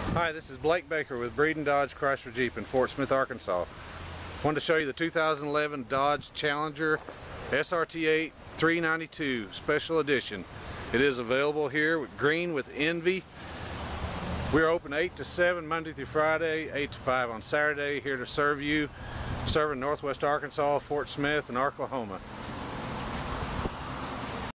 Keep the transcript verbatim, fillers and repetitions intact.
Hi, this is Blake Baker with Breeden Dodge Chrysler Jeep in Fort Smith, Arkansas. Wanted to show you the two thousand eleven Dodge Challenger S R T eight three ninety-two Special Edition. It is available here with green with envy. We're open eight to seven Monday through Friday, eight to five on Saturday, here to serve you, serving Northwest Arkansas, Fort Smith, and Oklahoma.